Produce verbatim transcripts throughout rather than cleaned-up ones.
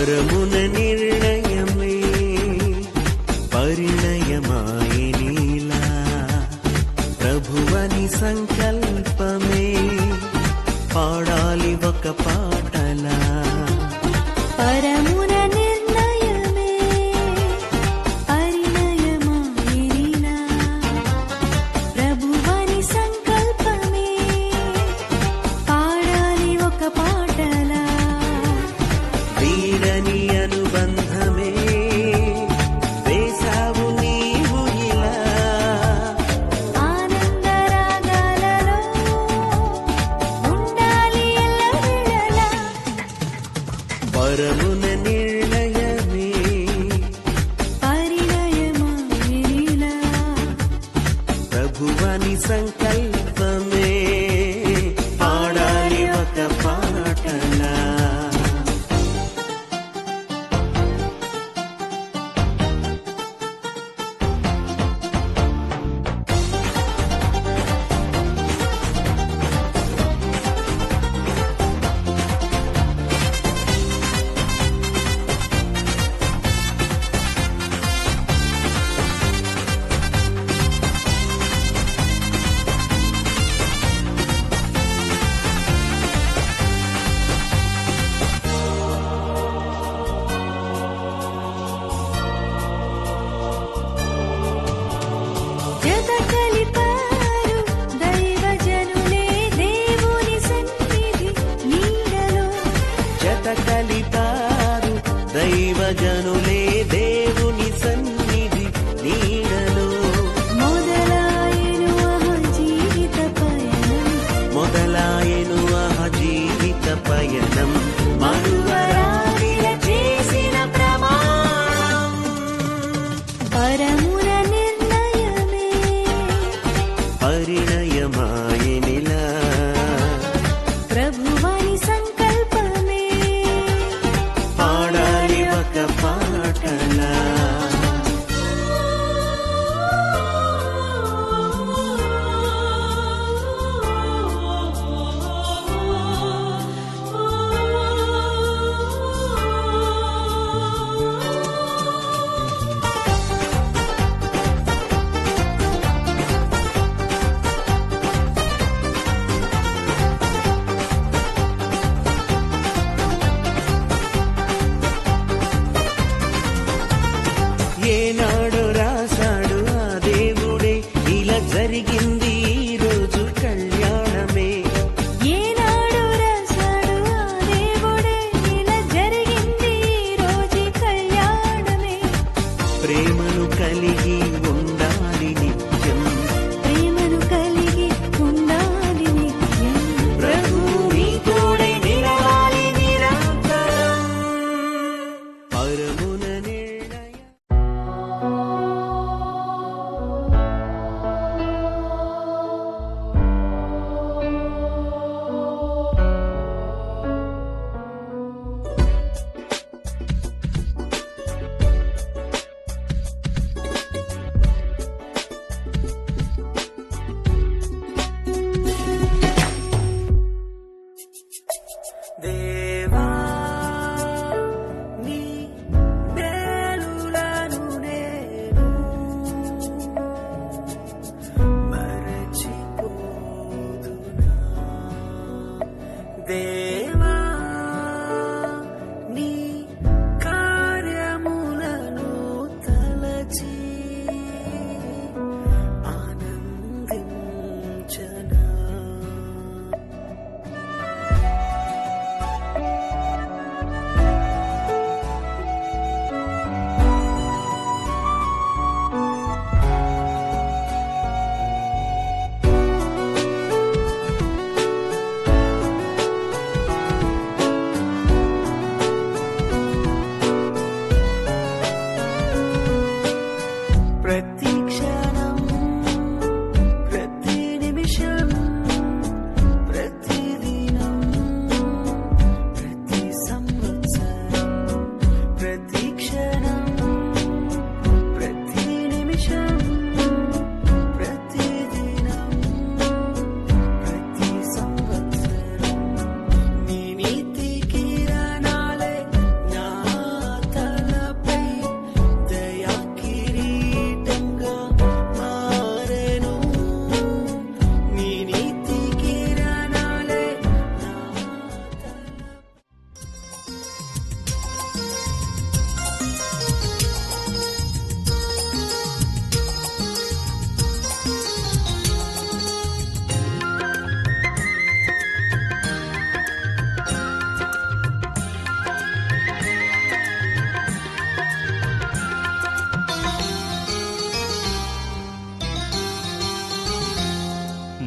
పరమున నిర్ణయమే పరిణయమాయనిలా ప్రభువని సంకల్పమే పాడాలి ఒక పాటలా పరమున నిర్ణయమే పరిణయమాయనిలా ప్రభువని సంకల్పమే పాడాలి ఒక పాటలా వీడని అనుబంధమే వేసావు నీవు ఇలా ఆనందరాగాలలో ఉండాలి ఎల్లవేళలా పరమున నిర్ణయమే పరిణయమాయనిలా ప్రభువని సంకల్పమే పాడాలి ఒక పాటలా జత కలిపారు దైవజనులే దేవుని సన్నిధి నీడలో జత కలిపారు దైవజనులే దేవుని సన్నిధి నీడలో మొదలాయెను ఆహ జీవిత పయనం మొదలాయెను ఆహ జీవిత పయనం మరువరాలిన చేసిన ప్రమాణం పరమున నిర్ణయమే పరిణయమాయనిలా ప్రభువని సంకల్పమే పాడాలి ఒక పాటలా ఏనాడు రాశాడు ఆ దేవుడే ఇలా జరిగింది ఈ రోజు కళ్యాణమే ఏనాడు రాశాడు ఆ దేవుడే ఇలా జరిగింది ఈ రోజు కళ్యాణమే ప్రేమను కలిగి ఉండాలి నిత్యం ప్రేమను కలిగి ఉండాలి నిత్యం ప్రభువు నీ తోడై నిలవాలి నిరంతరం పరమున నిర్ణయం దేవా నీ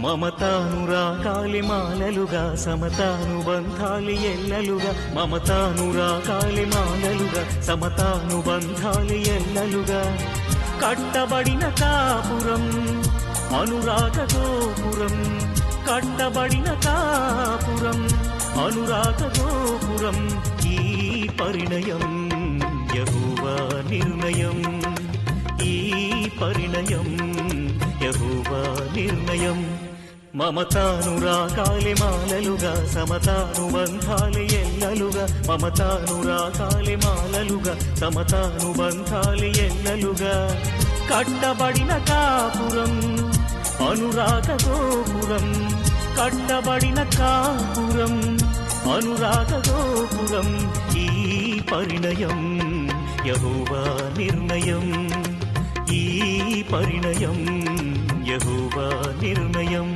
మమతానురాగాలి మాలలుగా సమతానుబంధాలి ఎల్లలుగా మమతానురాగాలి మాలలుగా సమతానుబంధాలి ఎల్లలుగా కట్టబడిన కాపురం అనురాగ గోపురం కట్టబడిన కాపురం అనురాగ గోపురం ఈ పరిణయం యెహోవా నిర్ణయం ఈ పరిణయం యెహోవా నిర్ణయం మమతానురాగాలి మాలలుగా సమతానుబంధాలి ఎల్లలుగా మమతానురాగాలి మాలలుగా సమతానుబంధాలి ఎల్లలుగా కట్టబడిన కాపురం అనురాగ గోపురం కట్టబడిన కాపురం అనురాగ గోపురం ఈ పరిణయం యెహోవా నిర్ణయం ఈ పరిణయం యెహోవా నిర్ణయం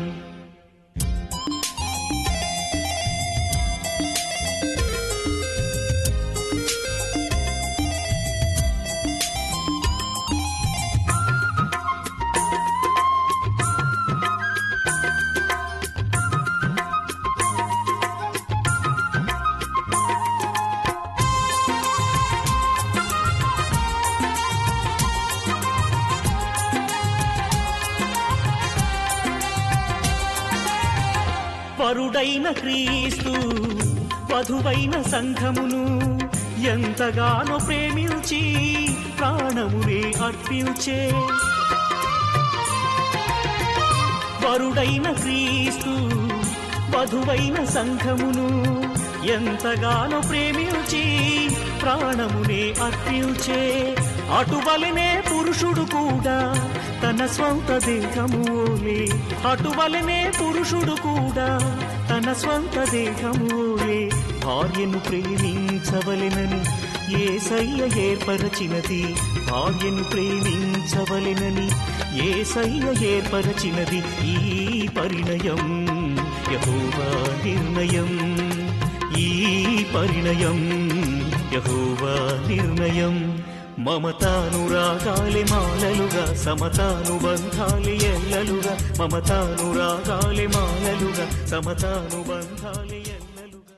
వరుడైన క్రీస్తు వధువైన సంఘమును ఎంతగానో ప్రేమించి ప్రాణమునే అర్పించే వరుడైన క్రీస్తు వధువైన సంఘమును ఎంతగానో ప్రేమించి ప్రాణమునే అర్పించే అటువలనే పురుషుడు కూడా తన స్వంత దేహమూలే అటువలనే పురుషుడు కూడా తన స్వంత దేహమూలే భార్యను ప్రేమించవలెనని యేసయ్య ఏర్పరచినది భార్యను ప్రేమించవలెనని యేసయ్య ఏర్పరచినది ఈ పరిణయం యెహోవా నిర్ణయం ఈ పరిణయం యెహోవా నిర్ణయం మమతానురాగాలి మాలలుగా సమతానుబంధాలి ఎల్లలుగా మమతానురాగాలి మాలలుగా సమతానుబంధాలి ఎల్లలుగా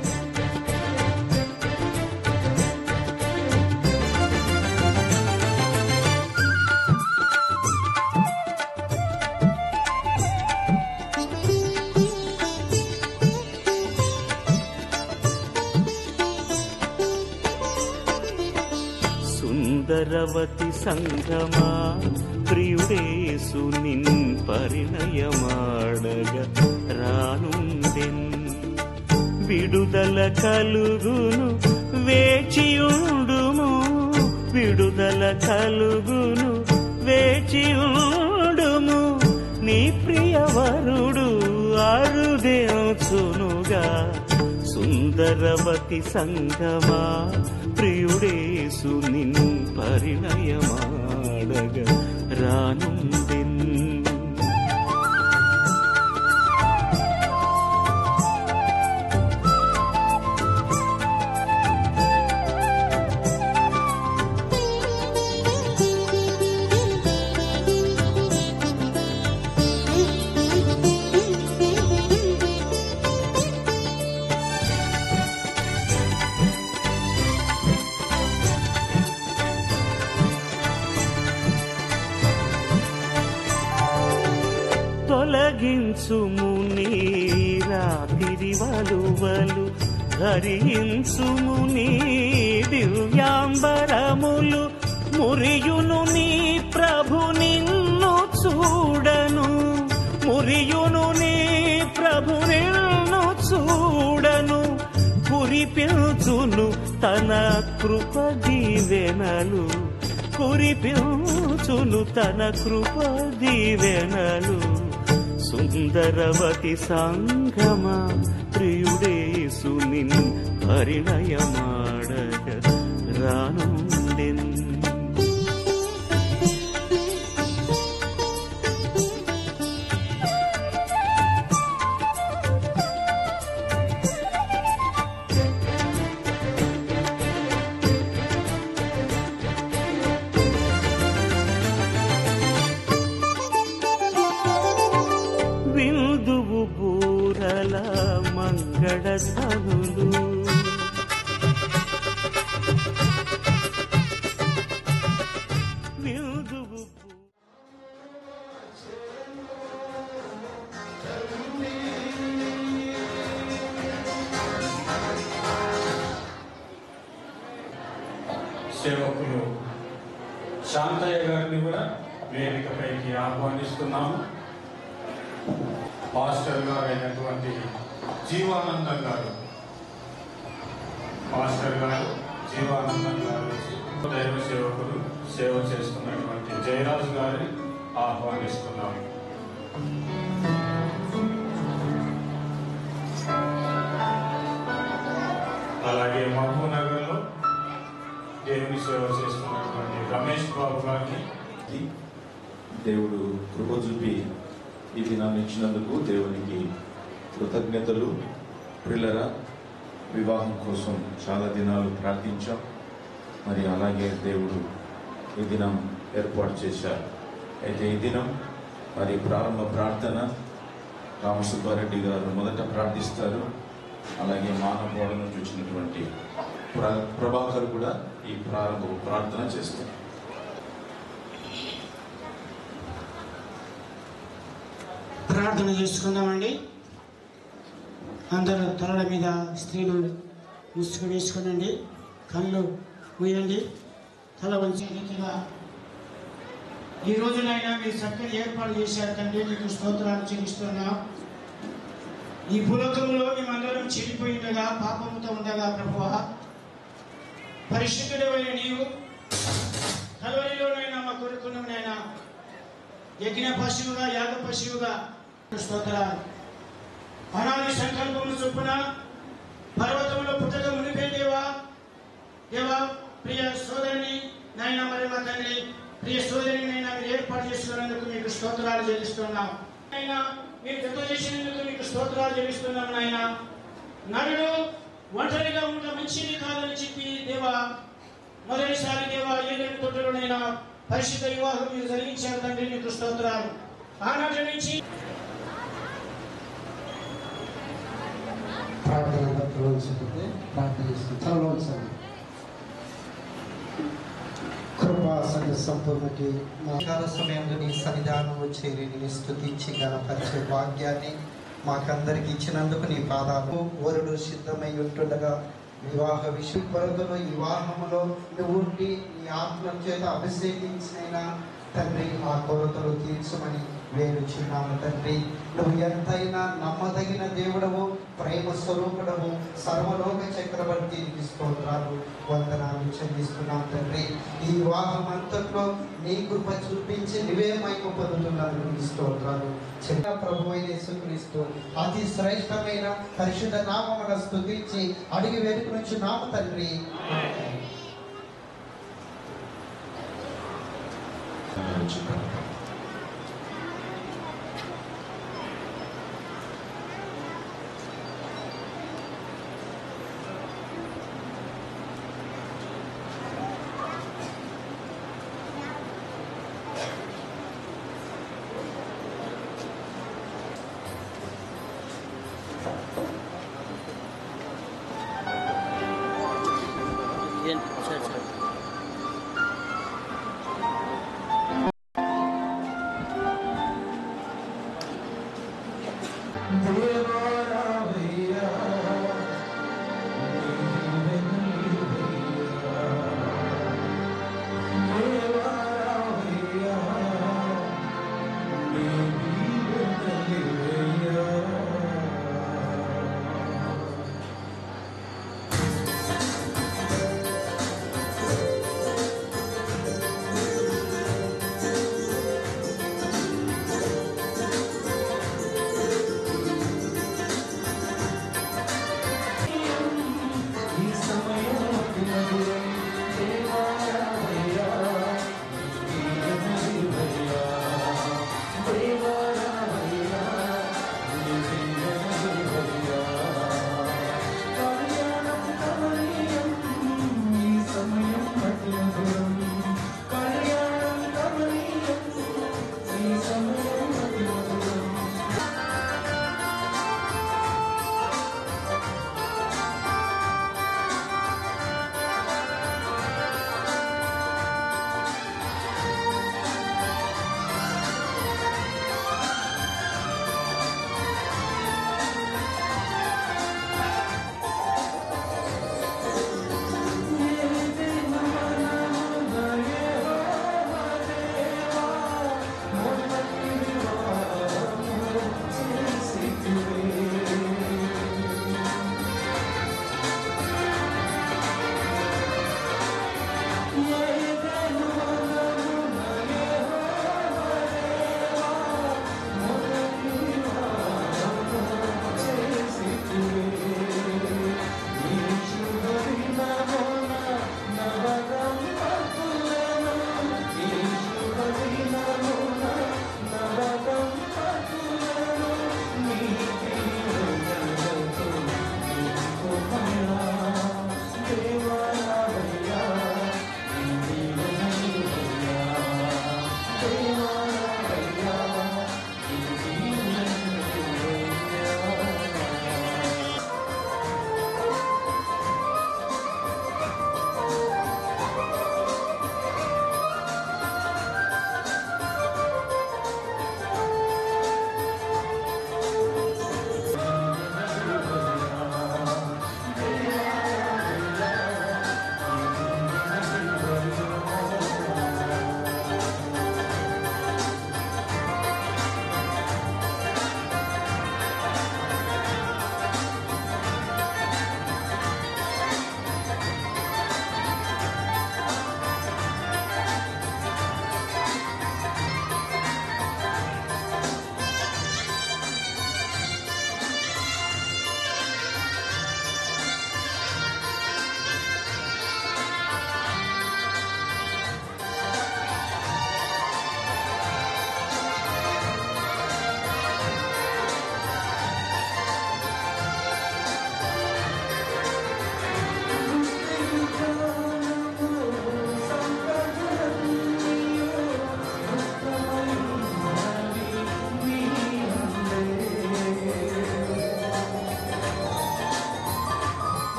సుందరవతి సంగమా ప్రియుడేసు నిన్ పరిణయమాడగ రానుండెన్ విడుదల కలుగును వేచియుండుము విడుదల కలుగును వేచియుండుము నీ ప్రియవరుడు అరుదేచునుగా సుందరవతి సంగమా ప్రియుడేసు నిన్ పరిణయమాడగ రానుండెన్ తొలగించుము నీ రాత్రి వలువలు ధరించుము నీ దివ్యాంబరములు మురియును నీ ప్రభు నిన్ను చూడను మురియును నీ ప్రభు నిన్ను చూడను కురిపించును తన కృప దీవెనలు కురిపించును తన కృప దీవెనలు సుందరవతి సంగమా ప్రియుడేసు నిన్ పరిణయమాడగ రానుండెన్ సేవకులు శాంతయ్య గారిని కూడా వేదికపైకి ఆహ్వానిస్తున్నాము. పాస్టర్ గారు అయినటువంటి జీవానందం గారు పాస్టర్ గారు జీవానందం గారు వచ్చి దైవ సేవకులు సేవ చేస్తున్నటువంటి జయరాజు గారిని ఆహ్వానిస్తున్నాము. అలాగే మహబూబ్ నగర్ లో దేవుని సేవ చేస్తున్నటువంటి రమేష్ బాబు గారిని దేవుడు కృప చూపి ఈ దినాన్ని ఇచ్చినందుకు దేవునికి కృతజ్ఞతలు. పిల్లల వివాహం కోసం చాలా దినాలు ప్రార్థించాం. మరి అలాగే దేవుడు ఈ దినం ఏర్పాటు చేశారు. అయితే ఈ దినం మరి ప్రారంభ ప్రార్థన రామసుబ్బారెడ్డి గారు మొదట ప్రార్థిస్తారు. అలాగే మానవోడ నుంచి వచ్చినటువంటి ప్ర ప్రభాకర్ కూడా ఈ ప్రారంభ ప్రార్థన చేస్తారు. ప్రార్థన చేసుకుందామండి. అందరూ తలల మీద స్త్రీలు ముసుగు వేసుకునండి, కళ్ళు మూయండి, తల వంచి రీతిగా ఈ రోజునైనా మీరు చక్కని ఏర్పాటు చేశారు తండ్రి, మీకు స్తోత్రాలు చెల్లిస్తున్నాం. ఈ భూలోకంలో మేమందరం చెడిపోయిండగా పాపముతో ఉండగా ప్రభువా, పరిశుద్ధుడైన నీవు కల్వరిలోనైనా మా కొడుకును నైనా యజ్ఞ పశువుగా యాగ పశువుగా స్తోత్రాలు. అనాది సంకల్పము చొప్పున పర్వతంలో పుట్టక మునిపే దేవా దేవా ప్రియ సోదరిని నాయన మరి మా తండ్రి ప్రియ సోదరిని నైనా మీరు ఏర్పాటు చేసుకున్నందుకు మీకు స్తోత్రాలు చెల్లిస్తున్నాం. అయినా మీరు జత చేసినందుకు మీకు స్తోత్రాలు చెల్లిస్తున్నాం. నాయన నరుడు ఒంటరిగా ఉండ మంచిది కాదని చెప్పి దేవా మొదటిసారి దేవా ఏదైనా తొట్టులోనైనా పరిశుద్ధ వివాహం మీరు జరిగించారు తండ్రి, మీకు స్తోత్రాలు. ఆనాటి నుంచి ప్రార్థన భక్తులు ప్రార్థన చేస్తుంది. త్వరలో ఉంచండి. కృపా సంఘ సంపూర్ణకి కాల సమయంలో నీ సన్నిధానం చేరి నీ స్తుతించి గణపరిచే భాగ్యాన్ని మాకందరికి ఇచ్చినందుకు నీ పాదాలు. వరుడు సిద్ధమై ఉంటుండగా వివాహ విషయ కొరతలో వివాహములో నువ్వు ఉండి నీ ఆత్మ చేత అభిషేకించిన తండ్రి ఆ కొరతలు తీర్చమని వేడుచున్నాము తండ్రి. నువ్వు ఎంతైనా నమ్మదగిన దేవుడవు, ప్రేమ స్వరూపుడవు, సర్వలోక చక్రవర్తి స్తోత్రాలు వందనాలు చెల్లిస్తున్నాం తండ్రి. ఈ వివాహం అంతట్లో నీ కృప చూపించి నువ్వే మైకు పొందుతున్నారు నీ స్తోత్రాలు. చిన్న ప్రభు అయిన యేసుక్రీస్తు అతి శ్రేష్టమైన పరిశుద్ధ నామమున స్తుతించి అడిగి వేడుకుని నామ తండ్రి.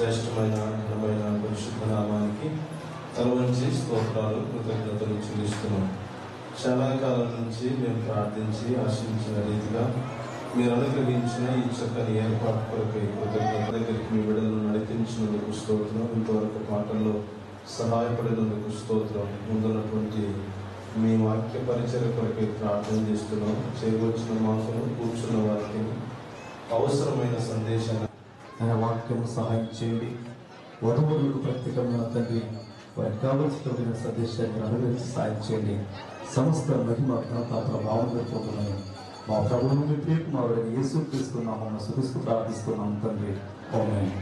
శ్రేష్టమైన ఘనమైన పరిశుద్ధ నామానికి తల వంచి స్తోత్రాలు కృతజ్ఞతలు చెల్లిస్తున్నాం. చాలా కాలం నుంచి మేము ప్రార్థించి ఆశించిన రీతిగా మీరు అనుగ్రహించిన ఈ చక్కని ఏర్పాటు కొరకై కృతజ్ఞత దగ్గరికి మీ బిడ్డలను నడిపించినందుకు స్తోత్రం. ఇంతవరకు పాటల్లో సహాయపడినందుకు స్తోత్రం. ముందున్నటువంటి మీ వాక్య పరిచయ కొరకై ప్రార్థన చేస్తున్నాం. చేయవచ్చిన మాటలు కూర్చున్న వారికి అవసరమైన సందేశాన్ని ఆయన వాక్యము సహాయం చేయండి. వధువులకు ప్రత్యేకమైన తండ్రి వారికి కావలసిన సందేశాన్ని అనుగ్రహించి సహాయం చేయండి. సమస్త మహిమ ఘనత ప్రభావం పోతున్నాయి. మా ప్రభువు మీ ప్రియకుమారుడైన యేసు క్రీస్తు నామమున స్తుతిస్తూ ప్రార్థిస్తున్నాం తండ్రి. ఆమేన్.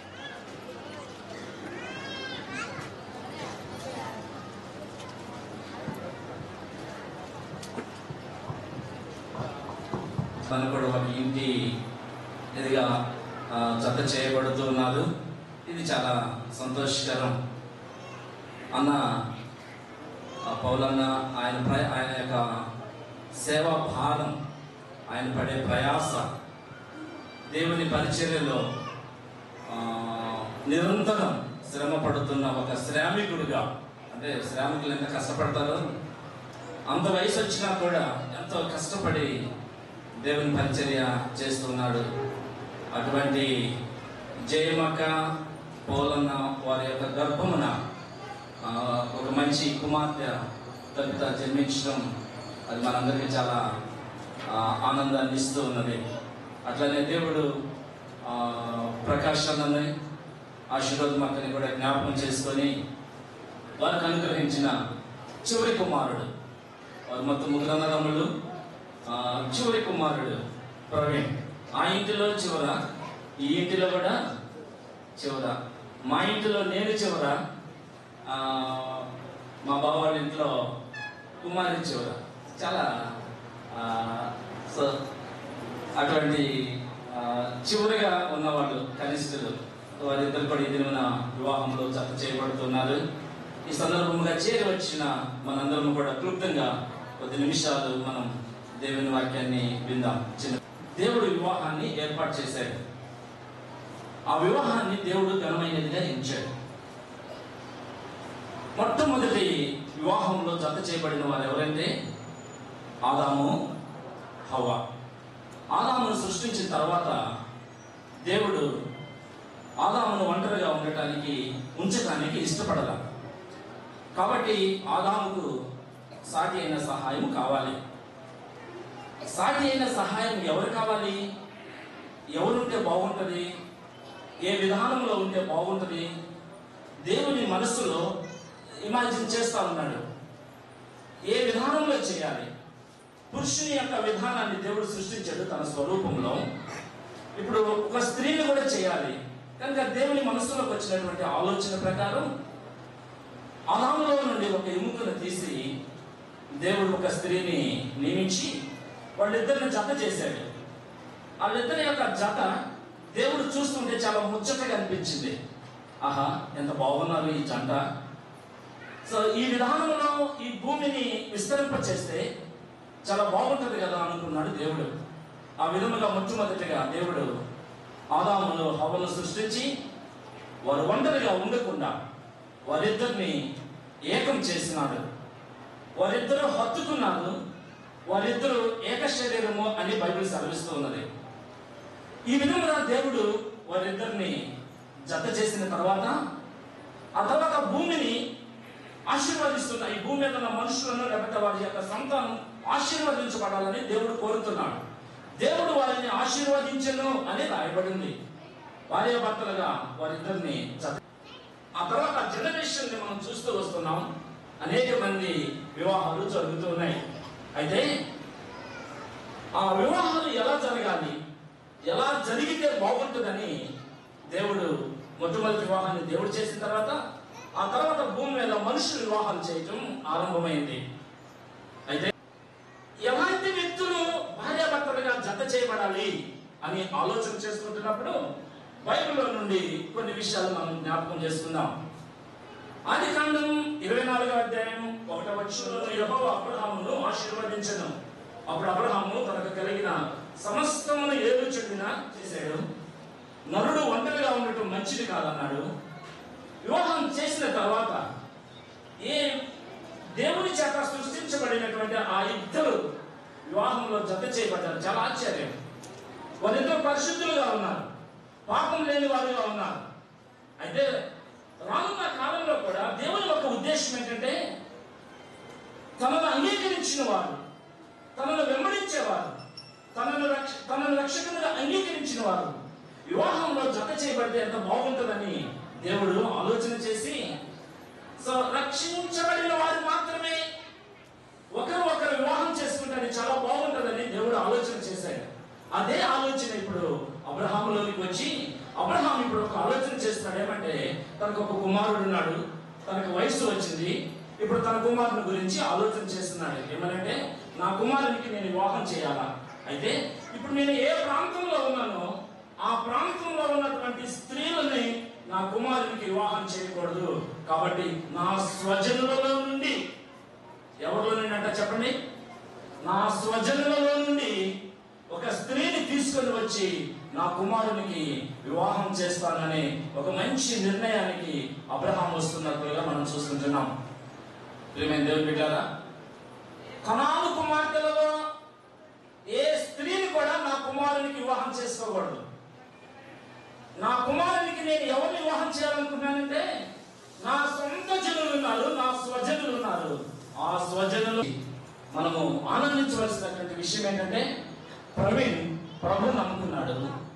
తను కూడా ఒక ఇంటి ఇదిగా జత చేయబడుతున్నారు. ఇది చాలా సంతోషకరం. అన్న పౌలన్న ఆయన ప్ర ఆయన యొక్క సేవా భారం, ఆయన పడే ప్రయాస, దేవుని పరిచర్యలో నిరంతరం శ్రమ పడుతున్న ఒక శ్రామికుడిగా, అంటే శ్రామికులు ఎంత కష్టపడతారో అంత వయసు వచ్చినా కూడా ఎంతో కష్టపడి దేవుని పరిచర్య చేస్తున్నాడు. అటువంటి జయమక్క పౌలన్న వారి యొక్క గర్భమున ఒక మంచి కుమార్తె తల్లిత జన్మించడం అది మనందరికీ చాలా ఆనందాన్ని ఇస్తూ ఉన్నది. అట్లనే దేవుడు ప్రకాశాన్ని ఆశీర్వాదమక్కని కూడా జ్ఞాపకం చేసుకొని వారికి అనుగ్రహించిన చివరి కుమారుడు, వారు మొత్తం ముగ్గురు అన్నదమ్ములు, చివరి కుమారుడు ప్రవీణ్. ఆ ఇంటిలో చివర, ఈ ఇంటిలో కూడా చివర, మా ఇంటిలో నేను చివర, మా బావ వాళ్ళ ఇంట్లో కుమారి చివర. చాలా సో అటువంటి చివరిగా ఉన్నవాళ్ళు కనిష్ఠులు వారిద్దరు కూడా ఈ దిన వివాహంలో జత చేయబడుతున్నారు. ఈ సందర్భంగా చేరి వచ్చిన మనందరం కూడా క్లుప్తంగా కొద్ది నిమిషాలు మనం దేవుని వాక్యాన్ని విందాం. చిన్న దేవుడు వివాహాన్ని ఏర్పాటు చేశాడు. ఆ వివాహాన్ని దేవుడు ఘనమైనదిగా ఎంచాడు. మొట్టమొదటి వివాహంలో జత చేయబడిన వారు ఎవరంటే ఆదాము, హవ్వ. ఆదామును సృష్టించిన తర్వాత దేవుడు ఆదామును ఒంటరిగా ఉండటానికి ఉంచడానికి ఇష్టపడలా. కాబట్టి ఆదాముకు సాటి అయిన సహాయం కావాలి. సాటి అయిన సహాయం ఎవరు కావాలి? ఎవరుంటే బాగుంటుంది? ఏ విధానంలో ఉంటే బాగుంటుంది? దేవుని మనస్సులో ఇమాజిన్ చేస్తా ఉన్నాడు. ఏ విధానంలో చేయాలి? పురుషుని యొక్క విధానాన్ని దేవుడు సృష్టించాడు తన స్వరూపంలో. ఇప్పుడు ఒక స్త్రీని కూడా చేయాలి కనుక దేవుని మనస్సులోకి వచ్చినటువంటి ఆలోచన ప్రకారం ఆదాములో నుండి ఒక ఎముకను తీసి దేవుడు ఒక స్త్రీని నియమించి వాళ్ళిద్దరిని జత చేశాడు. వాళ్ళిద్దరి యొక్క జత దేవుడు చూస్తుంటే చాలా ముచ్చటగా అనిపించింది. ఆహా, ఎంత బాగున్నారు ఈ జంట. సో ఈ విధానంలో ఈ భూమిని విస్తరింప చేస్తే చాలా బాగుంటుంది కదా అనుకున్నాడు దేవుడు. ఆ విధముగా మొట్టమొదటిగా దేవుడు ఆదామును హవ్వను సృష్టించి వారు ఒంటరిగా ఉండకుండా వారిద్దరిని ఏకం చేసినాడు. వారిద్దరూ హత్తుకున్నారు. వారిద్దరూ ఏక శరీరము అని బైబిల్ సెలవిస్తూ ఉన్నది. ఈ విధంగా దేవుడు వారిద్దరిని జత చేసిన తర్వాత ఆ తర్వాత భూమిని ఆశీర్వదిస్తున్న ఈ భూమి మీద ఉన్న మనుషులను లేకపోతే వారి యొక్క సంతానం ఆశీర్వదించబడాలని దేవుడు కోరుతున్నాడు. దేవుడు వారిని ఆశీర్వదించను అని రాయబడింది. భార్య భర్తలుగా వారిద్దరిని జత. ఆ తర్వాత జనరేషన్ ని మనం చూస్తూ వస్తున్నాం. అనేక మంది వివాహాలు జరుగుతూ ఉన్నాయి. అయితే ఆ వివాహాలు ఎలా జరగాలి, ఎలా జరిగితే బాగుంటుందని దేవుడు మొట్టమొదటి వివాహాన్ని దేవుడు చేసిన తర్వాత ఆ తర్వాత భూమి మీద మనుషులు వివాహాలు చేయటం ఆరంభమైంది. అయితే ఎలాంటి వ్యక్తులు భార్యాభర్తలుగా జత చేయబడాలి అని ఆలోచన చేసుకుంటున్నప్పుడు బైబిల్లో నుండి కొన్ని విషయాలు మనం జ్ఞాపకం చేసుకుందాం. ఆది కాండం ఇరవై నాలుగో అధ్యాయం ఒకటో వచనంలో యెహోవా అబ్రహామును ఆశీర్వదించెను. అప్పుడు అబ్రహాము తనకు కలిగిన సమస్తమును ఏలు చెందిన చేశాడు. నరుడు ఒంటరిగా ఉండటం మంచిది కాదన్నాడు. వివాహం చేసిన తర్వాత ఏ దేవుని చేత సృష్టించబడినటువంటి ఆ ఇద్దరు వివాహంలో జత చేయబడ్డారు. చాలా ఆశ్చర్యం. వారిద్దరు పరిశుద్ధులుగా ఉన్నారు, పాపం లేని వారుగా ఉన్నారు. అయితే రానున్న కాలంలో కూడా దేవుని యొక్క ఉద్దేశం ఏంటంటే తనను అంగీకరించిన వారు, తనను వెంబడించేవారు, తనను రక్ష తనను రక్షకులుగా అంగీకరించిన వారు వివాహంలో జత చేయబడితే ఎంత బాగుంటుందని దేవుడు ఆలోచన చేసి, సో రక్షించబడిన వారు మాత్రమే ఒకరు ఒకరు వివాహం చేసుకుంటే చాలా బాగుంటుందని దేవుడు ఆలోచన చేశాడు. అదే ఆలోచన ఇప్పుడు అబ్రహాములోనికి వచ్చి అబ్రహాం ఇప్పుడు ఒక ఆలోచన చేస్తున్నాడు. ఏమంటే తనకు ఒక కుమారుడు ఉన్నాడు, తనకు వయసు వచ్చింది. ఇప్పుడు తన కుమారుని గురించి ఆలోచన చేస్తున్నాడు. ఏమనంటే నా కుమారునికి నేను వివాహం చేయాలా? అయితే ఇప్పుడు నేను ఏ ప్రాంతంలో ఉన్నానో ఆ ప్రాంతంలో ఉన్నటువంటి స్త్రీలని నా కుమారునికి వివాహం చేయకూడదు. కాబట్టి నా స్వజనులలో నుండి, ఎవరిలో నుండి అంట చెప్పండి, నా స్వజనులలో నుండి ఒక స్త్రీని తీసుకొని వచ్చి నా కుమారునికి వివాహం చేస్తానని ఒక మంచి నిర్ణయానికి అబ్రహాం వస్తున్నట్లుగా మనం చూస్తుంటున్నాం. ప్రియమైన దేవుని బిడ్డలారా, కనాను కుమార్తెలలో ఏ స్త్రీని కూడా నా కుమారునికి వివాహం చేసుకోకూడదు. నా కుమారునికి నేను ఎవరిని వివాహం చేయాలనుకున్నానంటే నా సొంత జనులు ఉన్నారు, నా స్వజనులు ఉన్నారు. ఆ స్వజనులు మనము ఆనందించవలసినటువంటి విషయం ఏంటంటే ప్రవీణ్ ప్రభు నమ్ముకున్నాడు,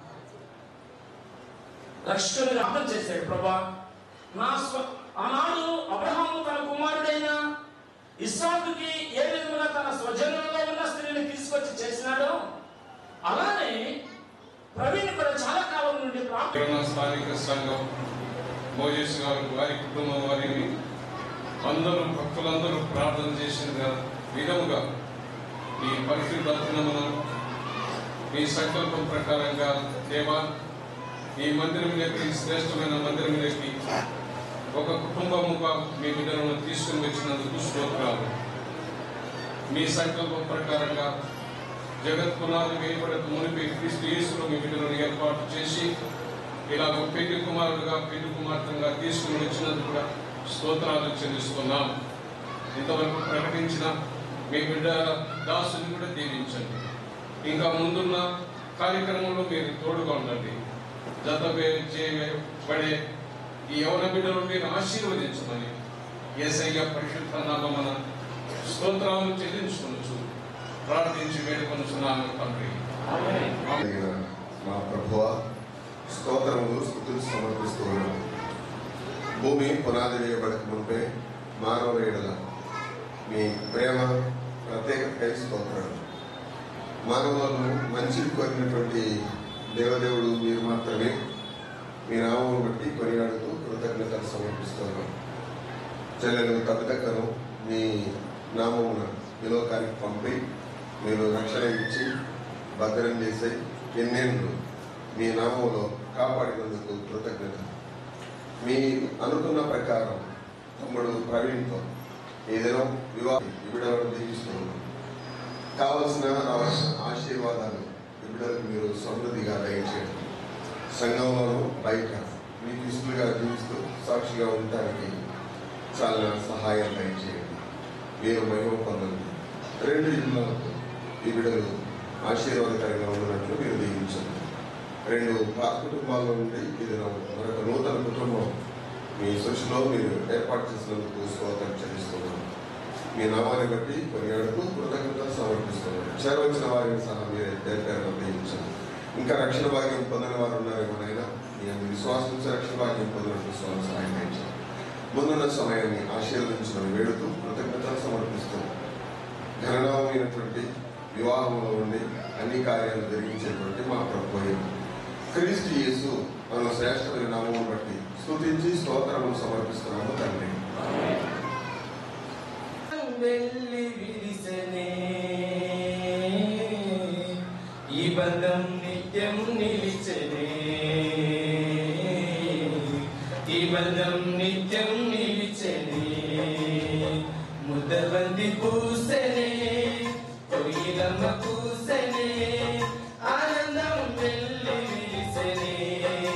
రక్షకుని అర్థం చేశాడు. ప్రభా నా స్వ ఆనాడు అబ్రహాము తన కుమారుడైన ఇస్సాకుకి ఏ విధంగా తన స్వజనులలో ఉన్న స్త్రీని తీసుకొచ్చి చేసినాడో అలానే ప్రవీణ్ కూడా చాలా కాలం నుండి స్థానిక సంఘం మోజేస్ గారు, వారి కుటుంబం వారిని అందరూ భక్తులందరూ ప్రార్థన చేసిన విధముగా ఈ పరిశుద్ధతను మీ సంకల్పం ప్రకారంగా దేవా ఈ మందిరంలోకి, శ్రేష్టమైన మందిరంలోకి ఒక కుటుంబముగా మీ బిడ్డలను తీసుకుని వచ్చినందుకు స్తోత్రాలు. మీ సంకల్పం ప్రకారంగా జగత్ పునాది వేయబడక మునిపి క్రీస్తు యేసులో మీ బిడ్డలను ఏర్పాటు చేసి ఇలాగ పెళ్లి కుమారుడుగా పెళ్లి కుమార్తెగా తీసుకుని వచ్చినందుకు కూడా స్తోత్రాలు చెల్లిస్తున్నాం. ఇంతవరకు ప్రకటించిన మీ బిడ్డ దాసుని కూడా దీవించండి. ఇంకా ముందున్న కార్యక్రమంలో మీరు తోడుగా ఉండండి. జత చేయబడే ఈ యవన బిడ్డలు మీరు ఆశీర్వదించమని యేసయ్య పరిశుద్ధ నామమున స్తోత్రాలు చెల్లించుకొనుచు ప్రార్థించి వేడుకొనుచున్నాను తండ్రి. మా ప్రభువా, స్తోత్రములు స్తుతులు సమర్పిస్తూ ఉన్నాం. భూమి పునాది వేయబడక మునిపే మానవ ఎడల మీ ప్రేమ ప్రత్యేకతకై స్తోత్రాలు. మానవులను మంచిని కోరినటువంటి దేవదేవుడు మీరు మాత్రమే. మీ నామమును బట్టి కొనియాడుతూ కృతజ్ఞతలు సమర్పిస్తున్నాం. చెల్లెలు కవితకను మీ నామమున ఈ లోకానికి పంపి మీరు రక్షణ ఇచ్చి భద్రం చేసే ఎన్నేళ్ళు మీ నామంలో కాపాడినందుకు కృతజ్ఞత. మీ అనుకున్న ప్రకారం తమ్ముడు ప్రవీణ్తో ఏదైనా వివాహం వివిడలను దీవిస్తున్నాం. కావలసిన రావాల్సిన ఆశీర్వాదాలు వివిడలకు మీరు సమృద్ధిగా దయచేయండి. సంఘంలోనూ బయట మీకు ఇష్టలుగా జీవిస్తూ సాక్షిగా ఉండటానికి చాలా సహాయం దయచేయండి. మీరు మహిమ పొందండి. రెండు ఇళ్లకు ఈ బిడ్డలు ఆశీర్వాదకరంగా ఉన్నట్లు మీరు దీవించండి. రెండు పాత కుటుంబాల నుండి ఇది మరొక నూతన కుటుంబం మీ సృష్టిలో మీరు ఏర్పాటు చేసినందుకు స్తోత్రం చెల్లిస్తున్నాం. మీ నామాన్ని బట్టి కొనియాడుతూ కృతజ్ఞతలు సమర్పిస్తున్నాం. చేరవచ్చిన వారిని సహా మీరు దేనికైనా దీవించండి. ఇంకా రక్షణ భాగ్యం పొందిన వారు ఉన్నారేమోనైనా మీ విశ్వాసం నుంచి రక్షణ భాగ్యం పొందినట్టు విశ్వాసం సహాయం చేయండి. ముందున్న సమయాన్ని ఆశీర్వదించడం వేడుతూ కృతజ్ఞతలు సమర్పిస్తూ ఘనమైనటువంటి వివాహంలో ఉండి అన్ని కార్యాలు జరిగించేటువంటి మా ప్రభువు క్రీస్తు యేసు మన శ్రేష్టమైన నామమును బట్టి స్తుతించి స్తోత్రములు సమర్పిస్తున్నాము తండ్రి. వెళ్ళి విరిసెనే ఈ బంధం నిత్యం నిలిచెనే, ఈ బంధం నిత్యం నిలిచెనే. ముద్దబంది పూసెనే, కొయ్యిలమ్మ పూసెనే, ఆనందం వెళ్ళి విరిసెనే.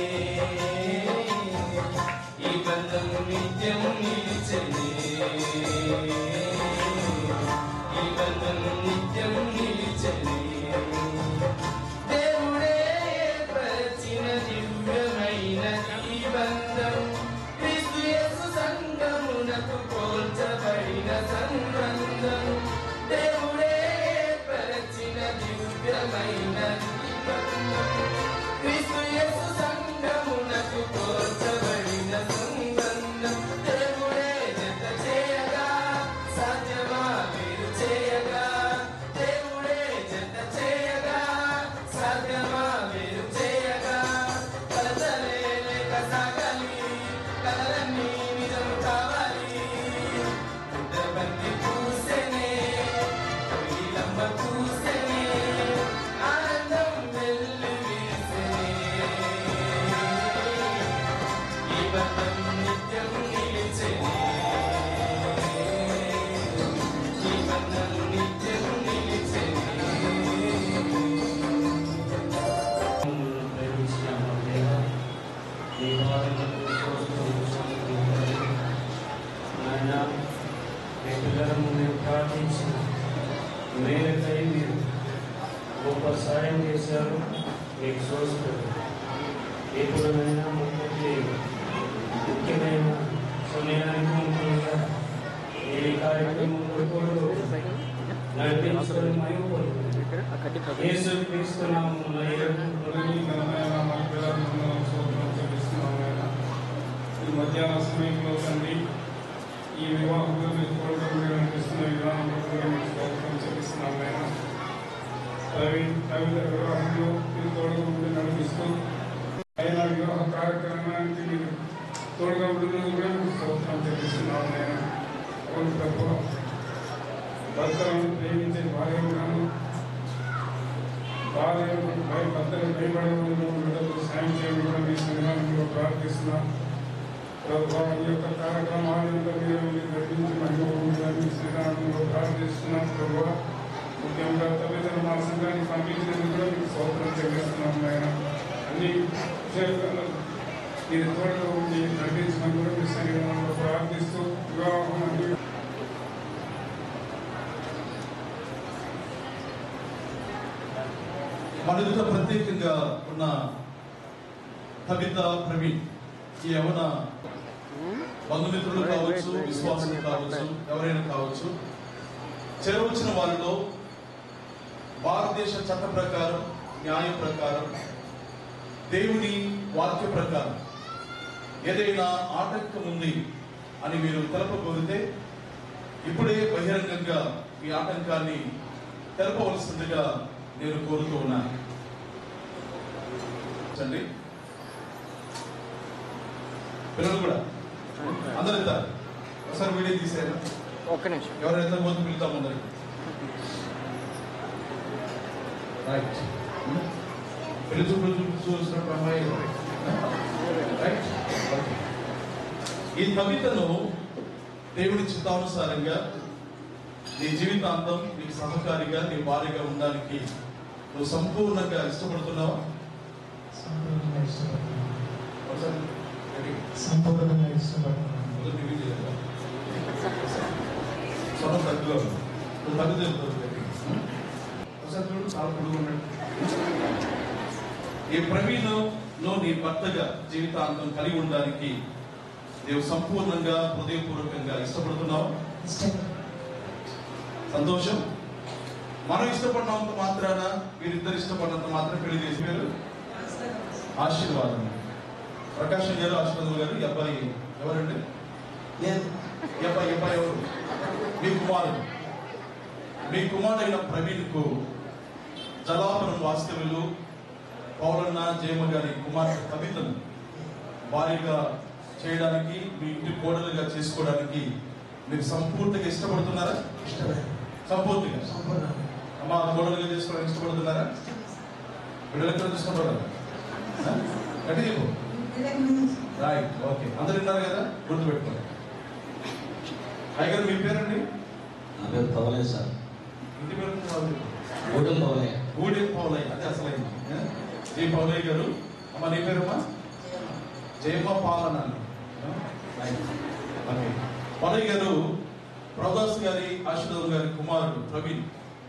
క్రీస్తు యేసు సంగమునకు కోర్చబడిన సుగంధం దేవుడే జత చేయగా సాధ్యమా మీరు చేయగా దేవుడే జత చేయగా సాధ్యమా మీరు చేయగా కలతలే లేక సాగాలి కలలన్నీ నిజం కావాలి ఉద్దరబంతి పూసెనే కోయిలమ్మ పూసెనే ఆనందం వెల్లి వీసెనే ఈ బంధం నిత్యం నిలిచెనే ఈ బంధం నిత్యం నిలిచెనే ప్రార్థించిన మేలకై మీరు గొప్ప సాయం చేశారు. మీకు చూస్తారు ఎప్పుడైనా ముఖ్య ముఖ్యమైన సమయానికి ముందుగా ఏ కార్యక్రమంలో కూడా నడిపించుకొని మైపోతుంది. యేసు క్రీస్తు నామమున ఈ మధ్యాహ్న సమయంలో తండ్రి ఈ వివాహంలో మీరు తోడుగా మీరు అనిపిస్తున్న విధానంలో కూడా మీకు స్తోత్రం చెల్లిస్తున్నాం ఆయన. ప్రవీణ్ కవిత వివాహంలో మీరు తోడుగా ఉండి నడిపిస్తూ ఆయన వివాహ కార్యక్రమానికి మీరు తోడుగా ఉండినందుకు కూడా మీకు స్తోత్రం చెల్లిస్తున్నాం ఆయన. అవును ప్రభు, భర్తలను ప్రేమించే భార్యను భార్యను భర్తను భయపడే బిడ్డలకు సాయం చేయడం కూడా మీ సంఘానికి ప్రార్థిస్తున్నాం. ప్రభావ ఈ యొక్క కార్యక్రమాలను మీరు నడిపించి మహిళ శ్రీరామంలో ప్రార్థిస్తున్నాం. ప్రభావ ముఖ్యంగా తల్లిదండ్రులు మా సంఘాన్ని పంపించినందుకు కూడా మీకు స్తోత్రం చెల్లిస్తున్నాం ఆయన. అన్ని విషయాలలో మీరు తోడుగా ఉండి నడిపించమని కూడా మీ శరీరంలో ప్రార్థిస్తూ వివాహం అన్ని మన ఎదుట ప్రత్యేకంగా ఉన్న కవిత ప్రవీణ్ ఈ యవన బంధుమిత్రులు కావచ్చు, విశ్వాసులు కావచ్చు, ఎవరైనా కావచ్చు, చేరవచ్చిన వారిలో భారతదేశ చట్ట ప్రకారం, న్యాయం ప్రకారం, దేవుని వాక్య ప్రకారం ఏదైనా ఆటంకం ఉంది అని మీరు తెలపబోతే ఇప్పుడే బహిరంగంగా ఈ ఆటంకాన్ని తెలపవలసిందిగా నేను కోరుతూ ఉన్నాను. చండి పిల్లలు కూడా అందరూ వెళ్తారు. ఒకసారి వీడియో తీసేయాలి. ఒక్క నిమిషం ఎవరు ఎంత పోతే పిలుతాం అందరికి. రైట్ పెళ్లి చూపులు చూసినప్పుడు అమ్మాయి రైట్. ఈ కవితను దేవుని చిత్తానుసారంగా నీ జీవితాంతం నీకు సహకారిగా నీ భార్యగా ఉండడానికి నువ్వు సంపూర్ణంగా ఇష్టపడుతున్నావా? సంపూర్ణంగా ఇష్టపడుతున్నాను. సంపూర్ణంగా ఇష్టపడుతున్నాను. స్వరం తగ్గుగా నువ్వు తగ్గు తెలుపుతుంది. ఒకసారి చూడు, చాలా పొడుగు ఉన్నాడు. ఈ ప్రవీణ్ లో నీ భర్తగా జీవితాంతం కలిగి ఉండడానికి నీవు సంపూర్ణంగా హృదయపూర్వకంగా ఇష్టపడుతున్నావు. సంతోషం. మనం ఇష్టపడినంత మాత్రాన వీరిద్దరు ఇష్టపడినంత మాత్రం పెళ్లి చేసి పేరు ఆశీర్వాదం. ప్రకాశం గారు, ఆశీర్వాదం గారు. ఈ అబ్బాయి ఎవరండి? ఈ అబ్బాయి అబ్బాయి ఎవరు? మీ కుమారుడు. మీ కుమారుడైన ప్రవీణ్కు జలాపురం వాస్తవ్యులు పౌలన్న జయమ్మ గారి కుమార్తె కవితను భారీగా చేయడానికి, మీ ఇంటి కోడలుగా చేసుకోవడానికి మీరు సంపూర్తిగా ఇష్టపడుతున్నారా? సంపూర్తిగా అమ్మ కోడలుగా చేసుకోవడానికి ఇష్టపడుతున్నారా? బిడ్డలు ఎక్కడ తీసుకుంటారా? గట్టి చెప్పు. Right, okay. అందరు విన్నారు కదా, గుర్తుపెట్టుకోండి. అయ్యగారు మీ పేరండి? నా పేరు పవలయ్య సార్. ఇంటి పేరు గూడెం పవలయ్య. గూడెం పవలయ్య, అదే అసలైంది. జయ పవలయ్య గారు. అమ్మ నీ పేరమ్మా? జయమ్మ పాలన. పవలయ్య గారు ప్రభాస్ గారి, ఆశీర్వాదం గారి కుమారుడు ప్రవీణ్.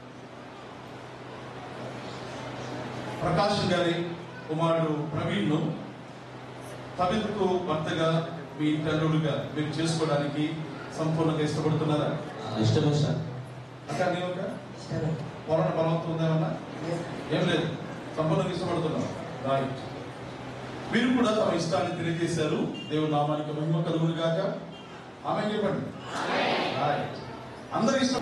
ప్రకాశం గారి కుమారుడు ప్రవీణ్ ను కవితకు భర్తగా, మీ తల్లుడుగా మీరు చేసుకోవడానికి సంపూర్ణంగా ఇష్టపడుతున్నారా? ఇష్టమే సార్. అక్క నీ ఒక పోరాట బలవంతం ఉందేమన్నా? ఏం లేదు, సంపూర్ణంగా ఇష్టపడుతున్నాం. రైట్. మీరు కూడా తమ ఇష్టాన్ని తెలియజేశారు. దేవుని నామానికి మహిమ కలుగును గాక. ఆమె చెప్పండి. రైట్. అందరి ఇష్టం.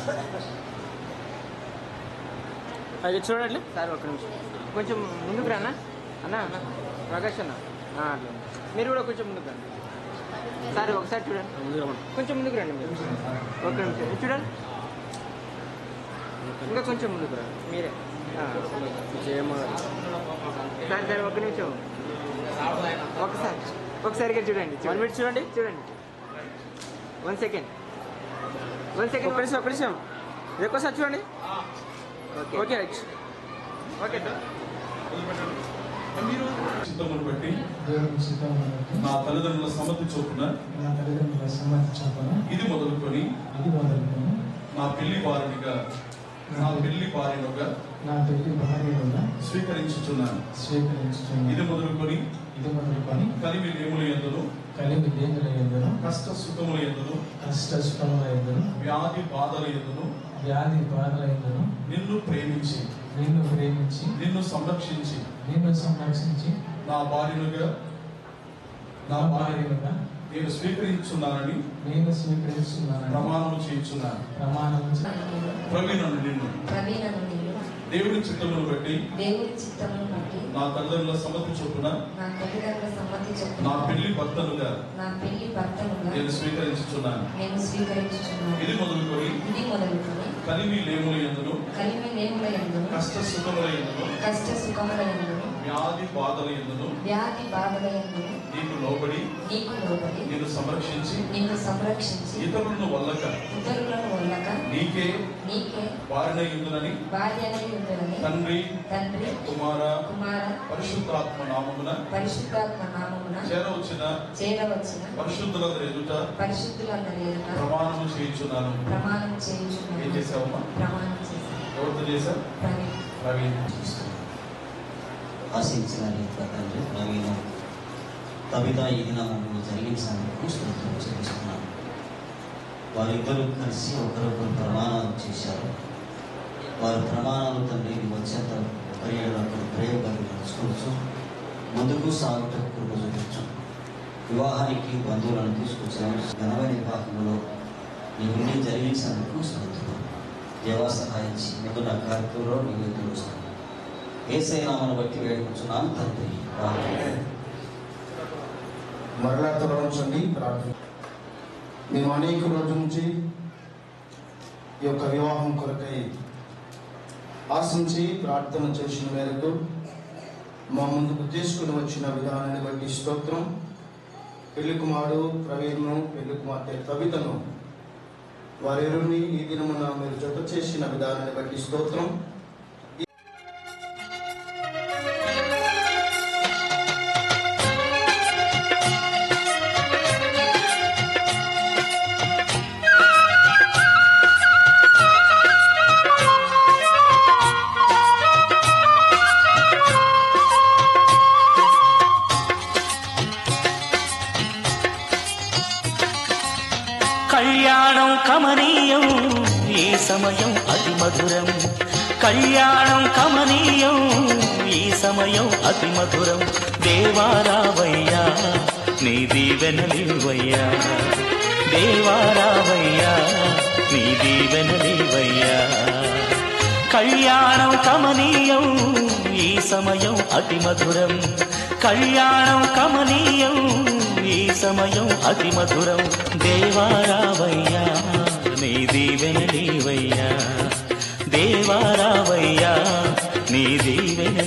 అది చూడండి సార్, ఒక్క నిమిషం కొంచెం ముందుకు రానా అన్న అన్న ప్రకాష్ అన్న అట్లా మీరు కూడా కొంచెం ముందుకు రండి సార్. ఒకసారి చూడండి, కొంచెం ముందుకు రండి మీరు. ఒక్క నిమిషం చూడండి, ఇంకా కొంచెం ముందుకు రండి మీరే. సార్ సార్ ఒక్క నిమిషం ఒకసారి ఒకసారిగా చూడండి. వన్ మినిట్ చూడండి చూడండి వన్ సెకండ్ వన్ సెకండ్ ఒక నిమిషం ఒక నిమిషం ఎక్కువసారి చూడండి. Okay okay right okay sir. మీరు చిత్తమును బట్టి దేవుని చిత్తమును బట్టి నా తల్లిదండ్రుల సమ్మతి చొప్పున నా తల్లిదండ్రుల సమ్మతి చొప్పున ఇది మొదలుకొని ఇది మొదలుకొని నా పెళ్లి వారినిగా నా పెళ్లి భార్యనుగా నా పెళ్లి భార్యగా స్వీకరించుచున్నాను. స్వీకరించుచున్నాను. ఇది మొదలుకొని ఇది మొదలుకొని కలిమి లేముల యందును కలిమి లేముల యందును కష్ట సుఖముల యందును కష్ట సుఖముల యందును వ్యాధి బాధల యందును వ్యాధి బాధల యందును నిన్ను ప్రేమించి నిన్ను ప్రేమించి నిన్ను సంరక్షించి నిన్ను సంరక్షించి నా భార్యనుగా నా భార్యగా నేను స్వీకరించున్నానని నేను స్వీకరిస్తున్నానని ప్రమాణం చేయించున్నాను. ప్రమాణం ప్రవీణను నిన్ను ప్రవీణను నిన్ను దేవుని చిత్తమును బట్టి దేవుని చిత్తమును బట్టి నా తల్లిదండ్రుల సమ్మతి చొప్పున నా తల్లిదండ్రుల సమ్మతి చొప్పున నా పెళ్లి భర్తనుగా నా పెళ్లి భర్తనుగా నేను స్వీకరించుచున్నాను. నేను స్వీకరించుచున్నాను. ఇది మొదలుకొని ఇది మొదలుకొని కలిమి లేముల యందును కలిమి లేముల యందును కష్ట సుఖముల యందును కష్ట సుఖముల యందును వ్యాధి బాధల యందును వ్యాధి బాధల యందును నీకు లోబడి నీకు లోబడి నిన్ను సంరక్షించి నిన్ను సంరక్షించి ఇతరులను వల్లక ఇతరులను వల్లక నీకే నీకే వారిన యుందునని భార్యనై ఉండునని తండ్రి తండ్రి కుమార కుమార పరిశుద్ధాత్మ నామమున పరిశుద్ధాత్మ నామమున చేరవచ్చిన చేరవచ్చిన పరిశుద్ధులందరి ఎదుట పరిశుద్ధులందరి ఎదుట ప్రమాణము చేయించున్నాను. ప్రమాణం ఏం చేయించున్నాను. చేసావమ్మా? ప్రమాణం చేశాను. ఎవరితో చేశా? ప్రవీణ్ ప్రవీణ్. ఆశించిన రీతిగా తండ్రి ప్రవీణ కవిత ఈ దినము జరిగించినందుకు స్తోత్రం చెల్లిస్తున్నాను. వారిద్దరూ కలిసి ఒకరొకరు ప్రమాణాలు చేశారు. వారి ప్రమాణాలు తండ్రి వచ్చేంత ఒకరి ఒకరు ప్రయోగాలు నడుచుకోవచ్చు, ముందుకు సాగుటకు కృప చూపించు. వివాహానికి బంధువులను తీసుకొచ్చాము. ఘనమైన వివాహంలో నీ ఉండి జరిగించినందుకు స్తోత్రం. దేవా సహాయించి ముందు నా కార్యక్రమంలో నీవు తెలుస్తాను. ఏసై నామను బట్టి వేడుకుంటున్నాను తండ్రి. మరలా తొలగించండి ప్రార్థన. మేము అనేక రోజుల నుంచి ఈ యొక్క వివాహం కొరకై ఆశించి ప్రార్థన చేసిన మేరకు మా ముందుకు తీసుకుని వచ్చిన విధానాన్ని బట్టి స్తోత్రం. పెళ్లి కుమారుడు ప్రవీణ్ను, పెళ్లి కుమార్తె కవితను వారిరుని ఈ దినమున మీరు జత చేసిన విధానాన్ని బట్టి స్తోత్రం. కళ్యాణం కమనీయం ఈ సమయం అతి మధురం. కళ్యాణం కమనీయం ఈ సమయం అతి మధురం. దేవారావయ్యా నీ దీవెనలివయ్యా, దేవారావయ్యా నీ దీవెనలివయ్యా. కళ్యాణం కమనీయం ఈ సమయం అతి మధురం. కళ్యాణం కమనీయం ఈ సమయం అతి మధురం. దేవారావయ్యా నీ దీవెనలివయ్యా, దేవారావయ్యా నీ దీవెన